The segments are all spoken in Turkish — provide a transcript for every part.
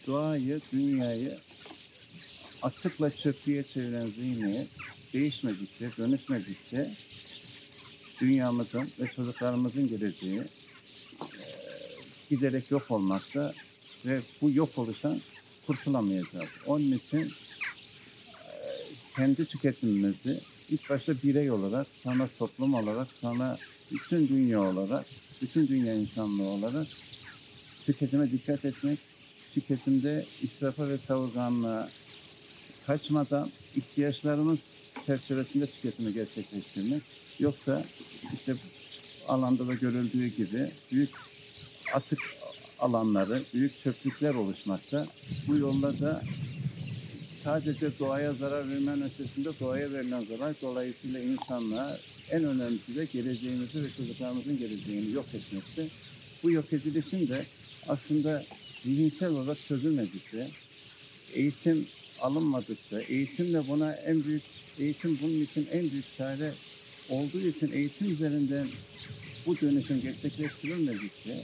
doğayı, dünyayı atıkla çöplüğe çeviren zihniyet değişmedikçe, dönüşmedikçe dünyamızın ve çocuklarımızın geleceği giderek yok olmakta ve bu yok oluşan kurtulamayacağız. Onun için kendi tüketimimizi ilk başta birey olarak, sonra toplum olarak, sonra bütün dünya olarak, bütün dünya insanlığı olarak tüketime dikkat etmek, tüketimde israfa ve savurganlığa kaçmadan ihtiyaçlarımız çerçevesinde tüketimi gerçekleştirmek. Yoksa işte alanda da görüldüğü gibi büyük atık alanları, büyük çöplükler oluşmakta. Bu yolla da sadece doğaya zarar vermenin ötesinde doğaya verilen zarar, dolayısıyla insanlığa en önemlisi de geleceğimizi ve çocuklarımızın geleceğini yok etmekte. Bu yok edilişin de aslında zihinsel olarak çözülmedikçe, eğitim alınmadıkça, eğitimle buna en büyük, eğitim bunun için en büyük çare olduğu için eğitim üzerinden bu dönüşüm gerçekleştirilmedikçe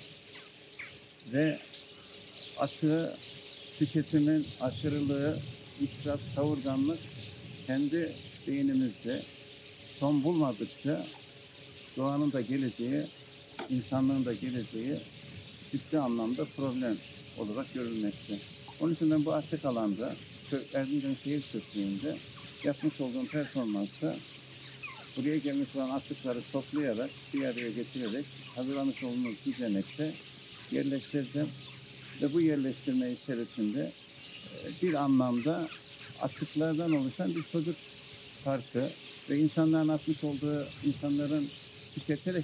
ve atığı, tüketimin aşırılığı, israf, savurganlık kendi beynimizde son bulmadıkça doğanın da geleceği, insanlığın da geleceği ciddi anlamda problem olarak görülmekte. Onun için ben bu açık alanda, Erzincan şehir çöplüğünde yapmış olduğum performansta buraya gelmiş olan atıkları toplayarak, bir araya getirerek hazırlamış olduğumuz düzenekte yerleştirdim. Ve bu yerleştirme içerisinde bir anlamda atıklardan oluşan bir çocuk parkı ve insanların atmış olduğu, insanların tüketerek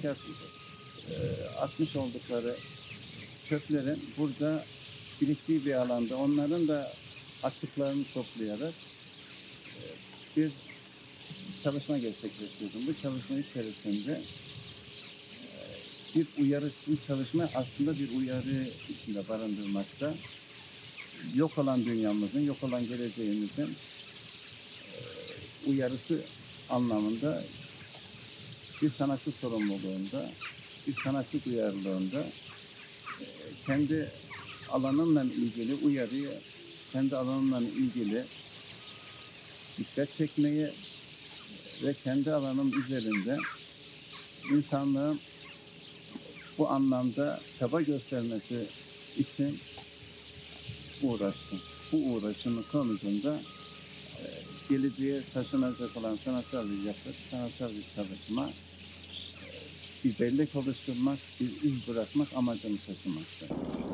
atmış oldukları çöplerin burada biriktiği bir alanda onların da atıklarını toplayarak bir çalışma gerçekleştirdim. Bu çalışma içerisinde bir uyarıcı çalışma aslında bir uyarı içinde barındırmakta. Yok olan dünyamızın, yok olan geleceğimizin uyarısı anlamında bir sanatçı sorumluluğunda, bir sanatçı duyarlılığında kendi alanımla ilgili uyarıyı, kendi alanımla ilgili dikkat çekmeyi ve kendi alanım üzerinde insanlığın bu anlamda çaba göstermesi için uğraştım. Bu uğraşımın sonucunda geleceğe taşınacak olan sanatsal bir yapıt, sanatsal bir çalışma, bir bellek oluşturmak, bir iz bırakmak amacını taşımakta.